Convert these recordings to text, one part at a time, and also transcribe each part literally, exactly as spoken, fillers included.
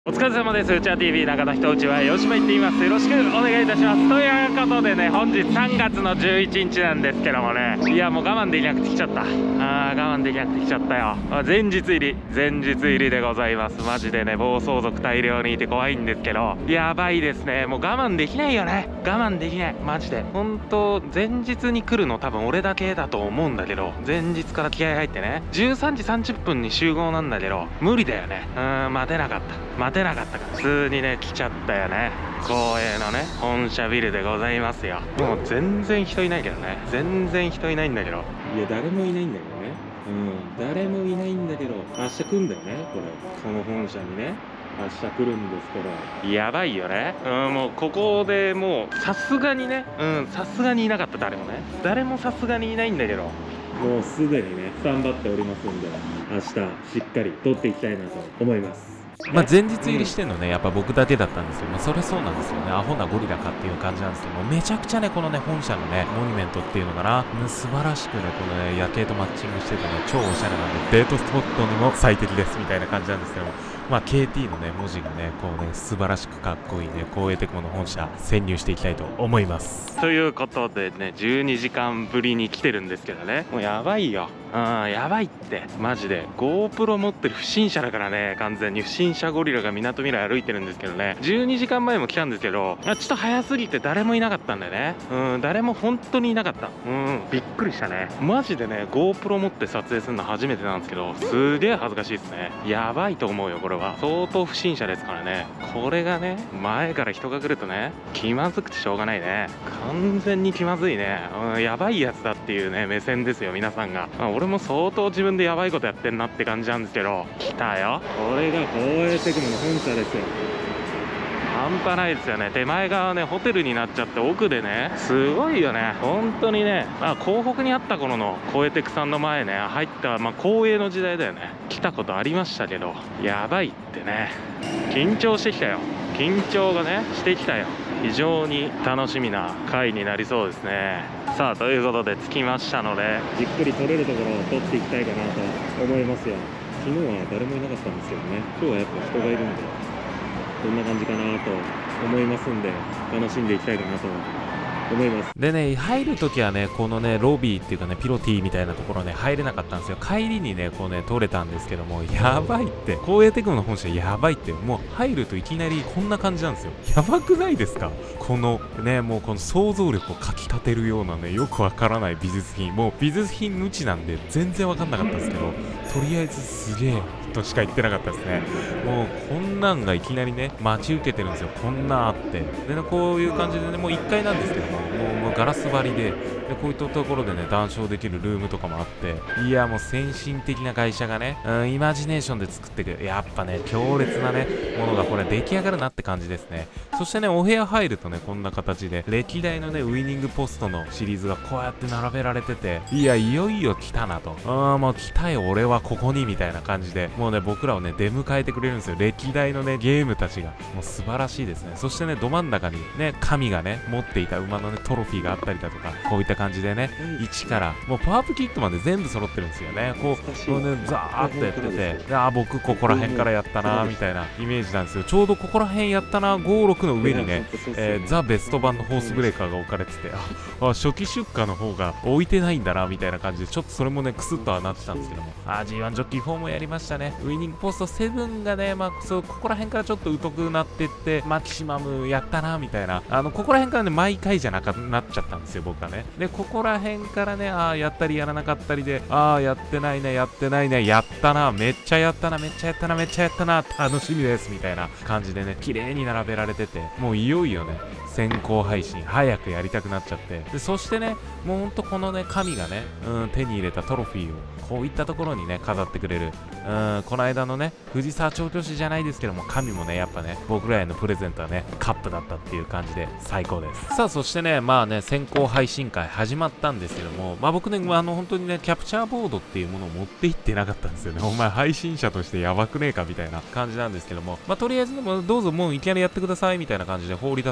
お疲れ様です。うちわ ティーブイ 中田人内はよしまいって言います。よろしくお願いいたします。ということでね、本日さんがつのじゅういちにちなんですけどもね、いやもう我慢できなくてきちゃった。あー我慢できなくてきちゃったよ。前日入り前日入りでございます。マジでね、暴走族大量にいて怖いんですけど、やばいですね。もう我慢できないよね。我慢できない、マジで。本当前日に来るの多分俺だけだと思うんだけど、前日から気合入ってね、じゅうさんじさんじゅっぷんに集合なんだけど無理だよね。うーん待てなかった待てなかったから普通にね来ちゃったよね。光栄のね本社ビルでございますよ。もう全然人いないけどね、全然人いないんだけど、いや誰もいないんだけどね、うん誰もいないんだけど明日来んだよね、これこの本社にね明日来るんですけど、やばいよね。うんもうここでもうさすがにね、うんさすがにいなかった。誰もね誰もさすがにいないんだけど、もうすでにねスタンバっておりますんで、明日しっかり撮っていきたいなと思います。 まあ前日入りしてんのね、やっぱ僕だけだったんですよ。まあそれそうなんですよね。アホなゴリラかっていう感じなんですけども、めちゃくちゃね、このね、本社のね、モニュメントっていうのかな、うん素晴らしくね、このね、夜景とマッチングしててね、超おしゃれなんで、デートスポットにも最適ですみたいな感じなんですけども、まあ ケーティー のね、文字がね、こうね、素晴らしくかっこいいね、光栄テクモの本社、潜入していきたいと思います。 ということでね、じゅうにじかんぶりに来てるんですけどね、もうやばいよ。うん、やばいって。マジで。GoPro 持ってる不審者だからね、完全に不審者ゴリラがみなとみらい歩いてるんですけどね、じゅうにじかんまえも来たんですけど、ちょっと早すぎて誰もいなかったんだよね。うん、誰も本当にいなかった。うん、びっくりしたね。マジでね、GoPro 持って撮影するの初めてなんですけど、すげえ恥ずかしいですね。やばいと思うよ、これは。相当不審者ですからね。これがね、前から人が来るとね、気まずくてしょうがないね。完全に気まずいね。うん、やばいやつだっていうね、目線ですよ、皆さんが。まあ、俺も相当自分でやばいことやってんなって感じなんですけど、来たよ。これが光栄テクモの本社ですよ。半端ないですよね。手前側ねホテルになっちゃって、奥でねすごいよね本当にね。まあ港北にあった頃の光栄テクさんの前ね入った、まあ光栄の時代だよね。来たことありましたけど、やばいってね。緊張してきたよ。緊張がねしてきたよ。非常に楽しみな回になりそうですね。さあということで着きましたので、じっくり撮れるところを撮っていきたいかなと思いますよ。昨日は誰もいなかったんですけどね、今日はやっぱ人がいるんでこんな感じかなと思いますんで、楽しんでいきたいかなと思います。 でね、入るときはね、このね、ロビーっていうかね、ピロティみたいなところね、入れなかったんですよ。帰りにね、こうね、通れたんですけども、やばいって。光栄テクノの本社やばいって。もう入るといきなりこんな感じなんですよ。やばくないですか？このね、もうこの想像力をかきたてるようなね、よくわからない美術品。もう美術品無知なんで全然わかんなかったですけど、とりあえずすげえとしか言ってなかったですね。もうこんなんがいきなりね、待ち受けてるんですよ。こんなあって。でね、こういう感じでね、もういっかいなんですけども、もうもうガラス張りで、でこういったところでね談笑できるルームとかもあって、いやもう先進的な会社がね、うん、イマジネーションで作ってくる、やっぱね強烈なねものがこれ出来上がるなって感じですね。そしてねお部屋入るとねこんな形で歴代のねウイニングポストのシリーズがこうやって並べられてて、いやいよいよ来たなと、ああもう来たよ俺はここにみたいな感じで、もうね僕らをね出迎えてくれるんですよ。歴代のねゲームたちがもう素晴らしいですね。そしてねど真ん中にね神がね持っていた馬のねトロフィーがあったりだとか、こういった感じでねいちからもうパワーアップキットまで全部揃ってるんですよね。こうこうねザーッとやってて、ああ僕ここら辺からやったなーみたいなイメージなんですよ。ちょうどここら辺やったなごろくの上にね、えー、ザ・ベスト版のホースブレーカーが置かれてて、ああ初期出荷の方が置いてないんだなみたいな感じで、ちょっとそれもねクスッとはなってたんですけども、あ ジーワン ジョッキーフォーもやりましたね。ウイニングポストセブンがね、まあそうここら辺からちょっと疎くなってって、マキシマムやったなみたいな、あのここら辺からね毎回じゃなくなっちゃったんですよ僕はね。でここら辺からね、ああやったりやらなかったりで、ああやってないねやってないねやったなめっちゃやったなめっちゃやったなめっちゃやったな楽しみですみたいな感じでね綺麗に並べられてて、もういよいよね先行配信早くやりたくなっちゃって、でそしてねもうほんとこのね神がね、うん、手に入れたトロフィーをこういったところにね飾ってくれる、うん、この間のね藤沢調教師じゃないですけども、神もねやっぱね僕らへのプレゼントはねカップだったっていう感じで最高です。さあそしてねまあね先行配信会始まったんですけども、まあ僕ねあの本当にねキャプチャーボードっていうものを持っていってなかったんですよね。お前配信者としてやばくねえかみたいな感じなんですけども、まあとりあえずでもどうぞもういきなりやってくださいみたいな感じで放り出されて、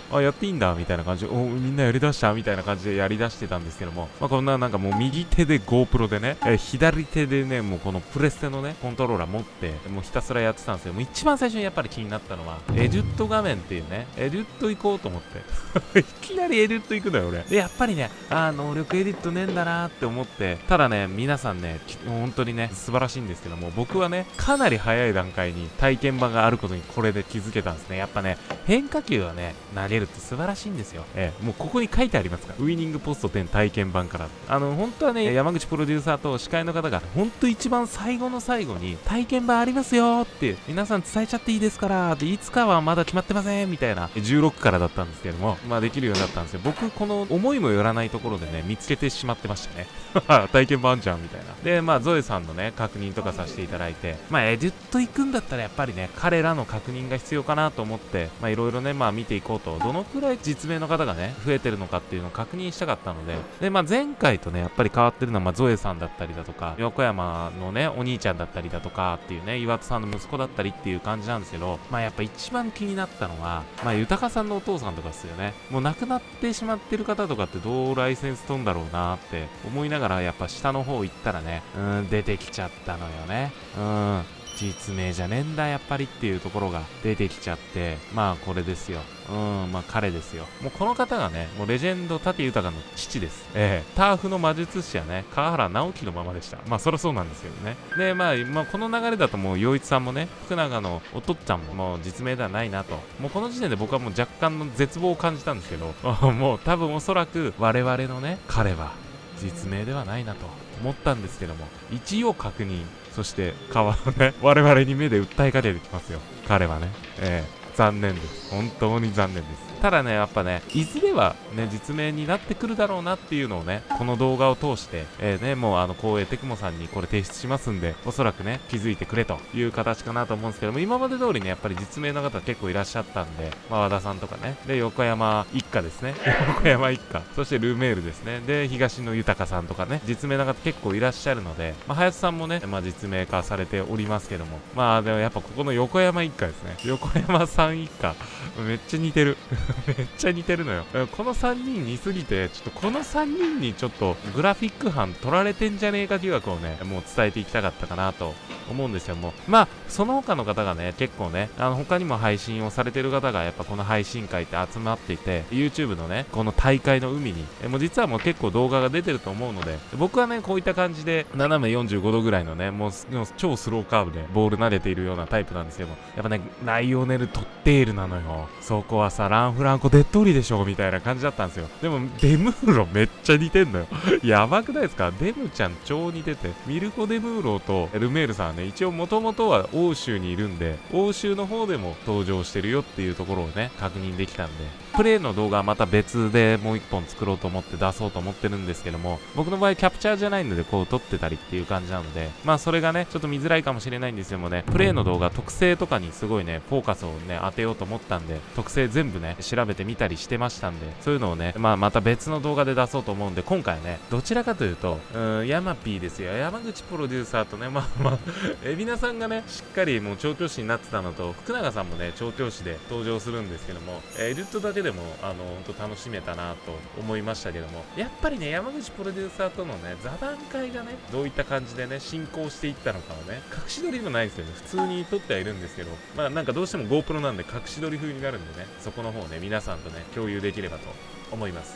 あ、やっていいんだみたいな感じで、おみんなやりだしたみたいな感じでやりだしてたんですけども、まあ、こんななんかもう右手で GoPro でね、えー、左手でね、もうこのプレステのね、コントローラー持って、もうひたすらやってたんですよ。もう一番最初にやっぱり気になったのは、エデュット画面っていうね、エデュット行こうと思って。いきなりエデュット行くのよ、俺。で、やっぱりね、あー、能力エディットねえんだなーって思って、ただね、皆さんね、本当にね、素晴らしいんですけども、僕はね、かなり早い段階に体験版があることにこれで気づけたんですね。やっぱね、変化球はね、投げるって素晴らしいんですよ。ええ、もうここに書いてありますから。ウイニングポストテン体験版から。あの、本当はね、山口プロデューサーと司会の方が、本当一番最後の最後に、体験版ありますよーって、皆さん伝えちゃっていいですからって、いつかはまだ決まってませんみたいな、じゅうろくからだったんですけども、まあできるようになったんですよ。僕、この思いもよらないところでね、見つけてしまってましたね。体験版あんじゃんみたいな。で、まあ、ゾエさんのね、確認とかさせていただいて、まあ、エデュット行くんだったらやっぱりね、彼らの確認が必要かなと思って、まあ、いろいろね、まあ、見ていこうと、どのくらい実名の方がね、増えてるのかっていうのを確認したかったので、で、まあ、前回とね、やっぱり変わってるのは、まあ、ゾエさんだったりだとか、横山のね、お兄ちゃんだったりだとかっていうね、岩田さんの息子だったりっていう感じなんですけど、まあ、やっぱ一番気になったのは、まあ、豊さんのお父さんとかですよね。もう亡くなってしまってる方とかってどうライセンス取んだろうなって思いながら、やっぱ下の方行ったらね、うん、出てきちゃったのよね。うん。実名じゃねえんだやっぱりっていうところが出てきちゃって、まあこれですよ。うん、まあ彼ですよ。もうこの方がね、もうレジェンド舘豊の父です。ええー、ターフの魔術師はね、川原直樹のままでした。まあそりゃそうなんですけどね。で、まあ、まあ、この流れだともう陽一さんもね、福永のお父っちゃんももう実名ではないなと。もうこの時点で僕はもう若干の絶望を感じたんですけど、もう多分おそらく我々のね、彼は実名ではないなと思ったんですけども、一応確認。そして、川をね、我々に目で訴えかけてきますよ。彼はね。ええー、残念です。本当に残念です。ただね、やっぱね、いずれはね、実名になってくるだろうなっていうのをね、この動画を通して、えー、ね、もうあの、光栄テクモさんにこれ提出しますんで、おそらくね、気づいてくれという形かなと思うんですけども、今まで通りね、やっぱり実名の方結構いらっしゃったんで、まあ、和田さんとかね、で、横山一家ですね。横山一家。そしてルーメールですね。で、東野豊さんとかね、実名の方結構いらっしゃるので、まあ、林さんもね、まあ、実名化されておりますけども、まあ、でもやっぱここの横山一家ですね。横山さん一家、めっちゃ似てる。めっちゃ似てるのよ。このさんにん似すぎて、ちょっとこのさんにんにちょっとグラフィック班取られてんじゃねえか疑惑をね、もう伝えていきたかったかなと思うんですよ。もう、まあ、その他の方がね、結構ね、あの、他にも配信をされてる方が、やっぱこの配信会って集まっていて、YouTube のね、この大会の海に、えもう実はもう結構動画が出てると思うので、僕はね、こういった感じで、斜めよんじゅうごどぐらいのね、もう超スローカーブでボール投げているようなタイプなんですけども、やっぱね、ライオネル・トッテールなのよ。そこはさ、ランフランコ・デッドリでしょみたいな感じだったんですよ。でも、デムーロめっちゃ似てんのよ。やばくないですか？デムちゃん超似てて、ミルコ・デムーロとルメールさんはね、一応もともとは欧州にいるんで、欧州の方でも登場してるよっていうところをね、確認できたんで、プレイの動画はまた別でもう一本作ろうと思って出そうと思ってるんですけども、僕の場合キャプチャーじゃないのでこう撮ってたりっていう感じなので、まあそれがね、ちょっと見づらいかもしれないんですけどもね、プレイの動画特性とかにすごいね、フォーカスをね、当てようと思ったんで、特性全部ね、調べてみたりしてましたんで、そういうのをね、まあまた別の動画で出そうと思うんで、今回はね、どちらかというと、うーん、ヤマピーですよ。山口プロデューサーとね、まあまあ、エビナさんがね、しっかりもう調教師になってたのと、福永さんもね、調教師で登場するんですけども、エデュットだけでも、あの、ほんと楽しめたなと思いましたけども、やっぱりね、山口プロデューサーとのね、座談会がね、どういった感じでね、進行していったのかをね、隠し撮りもないですよね。普通に撮ってはいるんですけど、まあなんかどうしても GoPro なんで隠し撮り風になるんでね、そこの方ね、皆さんとね、共有できればと思います。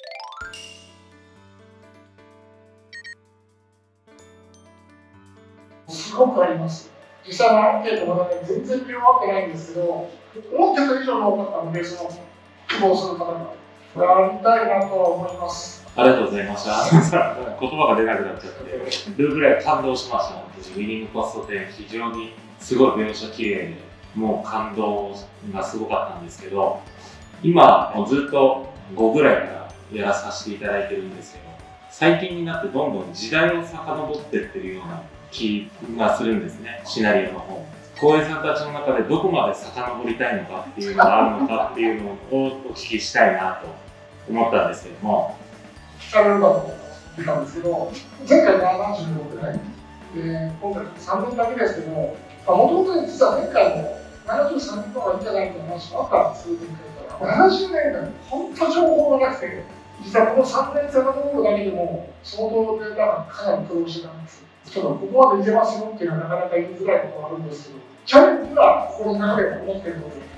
すごくあります。実際のアンケートまだね、全然広がってないんですけど、思ってた以上の多かったので、その希望する方がやりたいなとは思います。 ありがとうございました。言葉が出なくなっちゃって、ルーぐらい感動しました。ウィニングポストで非常にすごい描写綺麗で、もう感動がすごかったんですけど、今もうずっとごぐらいからやらさせていただいてるんですけど、最近になってどんどん時代を遡ってってるような気がするんですね、シナリオの方。光栄さんたちの中でどこまで遡りたいのかっていうのがあるのかっていうのをお聞きしたいなと思ったんですけども。 あれだと言ったんですけど、前回がななじゅうごぐらいで、今回さんねんだけですけど、もともと実は前回もななじゅうさんねんの方がいいんじゃないみたいな話もあったんです、数年から。ななじゅうねんだい、本当情報がなくて、実はこのさんねん遡るだけでも、相当データがかなり苦労してたんです。ちょっとここまでいけますよっていうのはなかなか言いづらいことがあるんですけど、チャレンジは心の中で思っているので、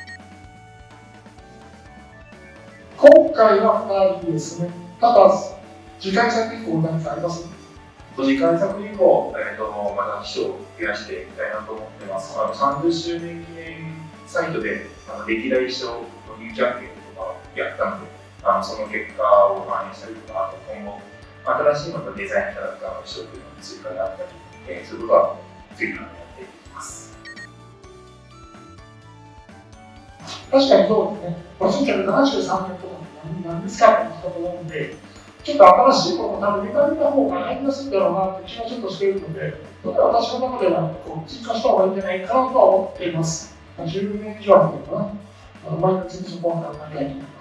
今回はふたりですね。ただ、次回作以降何かあります？ 次回作以降、えー、とまた秘書を増やしていきたいなと思ってます。あのさんじゅっしゅうねん記念サイトであの歴代秘書のニューキャンペーンとかやったので、あのその結果を反映したりとか、あと今後、新しいまたデザインキャラクターの秘書というのの追加であったり、えー、そういうことは次からやっていきます。 確かにそうですね。せんきゅうひゃくななじゅうさんねんとか何ですかって言ったと思うんで、ちょっと新しいことも多分、メカニカの方がやりやすいんだろうなって気がちょっとしているので、私の中ではこう追加した方がいいんじゃないかなとは思っています。じゅうねん以上あるのかな。あの毎日そこは考えたいと思います。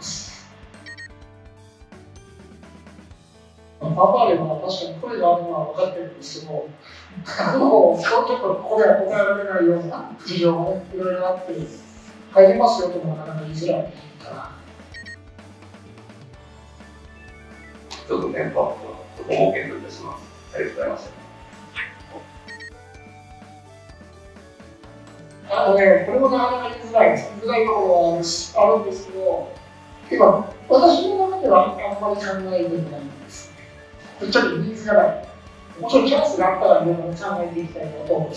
パパでは確かに声があるのは分かってるんですけど、あのちょっとここでは答えられないような事情がね、いろいろあって、入りますよともなかなか言いづらいから。 ちょっとテンポアップをそこを検討いたします。ありがとうございました。 あのね、これもなかなか言いづらいです。言いづらいところはあるんですけど、今、私の中ではあんまり考えてないんです。ぶっちゃけ言いづらい。もちろんチャンスがあったらいろいろ考えていきたいなと思います。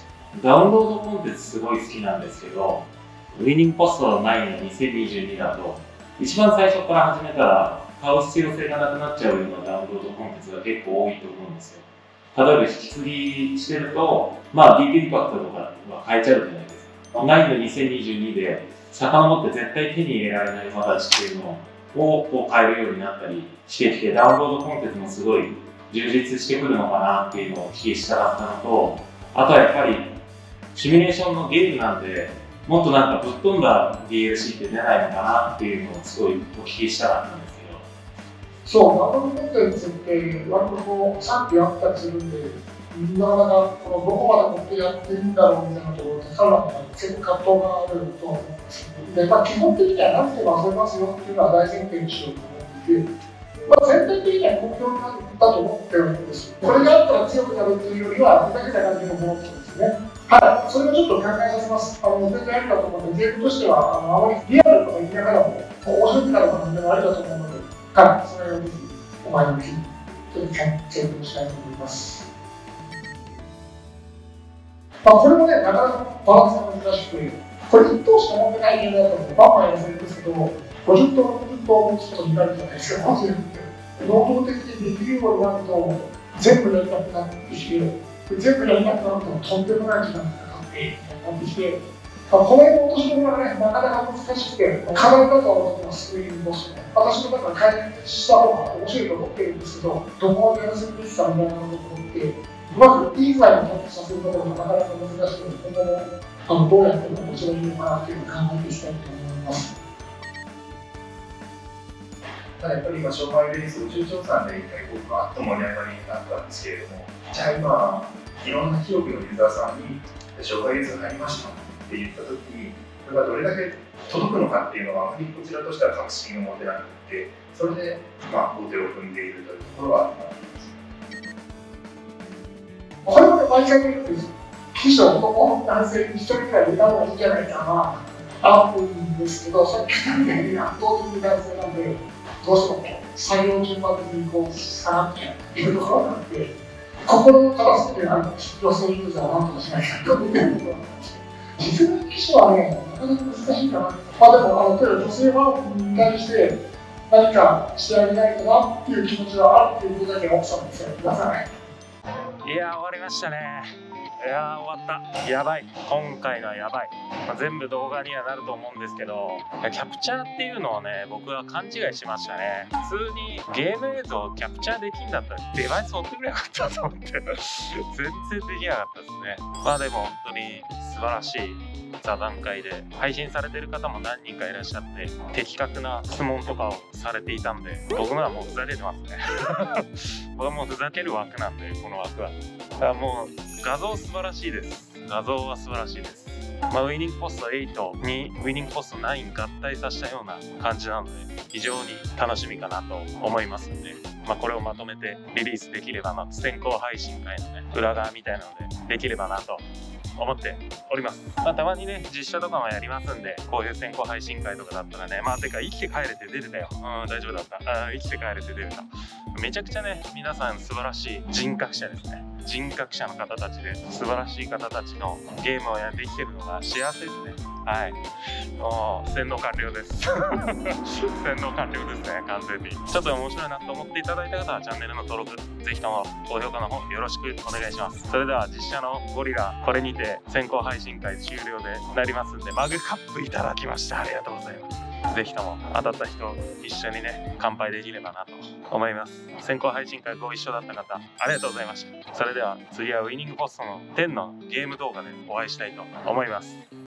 ダウンロードコンテンツすごい好きなんですけど、ウィニングポストナインのにせんにじゅうにだと、一番最初から始めたら、買う必要性がなくなっちゃうようなダウンロードコンテンツが結構多いと思うんですよ。例えば引き継ぎしてると、まあディープインパクトとかは変えちゃうじゃないですか。ナインのにせんにじゅうにで、遡って絶対手に入れられない馬たちっていうのをこう変えるようになったりしてきて、ダウンロードコンテンツもすごい充実してくるのかなっていうのをお聞きしたかったのと、あとはやっぱりシミュレーションのゲームなんで、もっとなんかぶっ飛んだ ディーエルシー って出ないのかなっていうのをすごいお聞きしたかったんですけど。 そう、ダウンロードコンテンツって割とこう賛否あったりするんで、なかなかこのどこまで持ってやっていいんだろうみたいなところで、さらに結構葛藤があると思うんですけど、で、まあ、基本的にはなくても遊べますよっていうのは大前提にしようと思っていて、まあ、全体的には目標なんだと思ってるんです。これがあったら強くなるっていうよりは、ふざけた感じのものってことですね。はい、それをちょっと考えさせます。あの全然ありだと思うので、ゲームとしてはあのあまりリアルとか言いながらも、面白くなるものでもありだと思うので、はい、それをぜひお前の日にちょっと検討したいと思います。まあ、これもね、なかなかバランスが難しくて、これいっ頭しか持ってないゲームだとバンバンやらせるんですけど、ごじゅっ頭、ろくじゅっ頭持つことになるじゃないですか、マジで。能動的にできるようになると、全部やりたくなってきて、全部やりたくなるととんでもない時間がかかってなってきて、まあ、この辺の落としどころがね、なかなか難しくて、課題だとは思ってます、ウィニングボスね。私の中で解決した方が面白いと思ってるんですけど、どこまでやらせるべきかみたいなところって、うまくいい具合にキャッチさせるところがなかなか難しくて、今後もあのどうやって面白いのかなっていうのを考えていきたいと思います。 やっぱり今、障害レースを中長さんで一回こうバッと盛り上がりになったんですけれども、じゃあ今、いろんな広くのユーザーさんに障害レースが入りましたって言ったときに、これがどれだけ届くのかっていうのは、あまりこちらとしては確信を持てなくて、それで、まあ、後手を踏んでいるというところはあります。 これも毎回言うんです。記者の男性に一人ぐらいいた方がいいんじゃないかな、あるんですけど、さっきみたいに圧倒的に男性なんで、どうしても採用順番的にこう下がっているところなんで、心の片付けてない女性ユーザーはなんとかしないかと思っているところなんですけど、実力記者はね、なかなか難しいかな。まあでも、あの例えば女性ファンに対して何かしてあげないとなっていう気持ちがあるっていうことだけは奥さんに伝えてください。 いやー、終わりましたね。いやー、終わった。やばい。今回のはやばい。まあ、全部動画にはなると思うんですけど、キャプチャーっていうのをね、僕は勘違いしましたね。普通にゲーム映像をキャプチャーできんだったらデバイス持ってくれなかったと思って全然できなかったですね。まあでも本当に素晴らしい座談会で、配信されてる方も何人かいらっしゃって的確な質問とかをされていたんで、僕のはもうふざけてますね僕はもうふざける枠なんで、この枠は。だからもう画像素晴らしいです。画像は素晴らしいです。 まあ、ウィニングポストエイトにウィニングポストナイン合体させたような感じなので、非常に楽しみかなと思いますんで、まあ、これをまとめてリリースできればな、先行配信会のね裏側みたいなのでできればなと思っております。まあ、たまにね実写とかもやりますんで、こういう先行配信会とかだったらね、まあてか生きて帰れて出てたよ。うん、大丈夫だった。あ、生きて帰れて出てた。めちゃくちゃね皆さん素晴らしい人格者ですね。人格者の方たちで素晴らしい方たちのゲームをやってきてるのが幸せですね。はい、もう洗脳完了です洗脳完了ですね、完全に。ちょっと面白いなと思っていただいた方はチャンネルの登録、ぜひとも高評価の方よろしくお願いします。それでは実写のゴリラ、これにて先行配信会終了でなりますんで、マグカップいただきました。ありがとうございます。ぜひとも当たった人一緒にね乾杯できればなと思います。先行配信会ご一緒だった方ありがとうございました。それでは次はウィニングポストのじゅうのゲーム動画でお会いしたいと思います。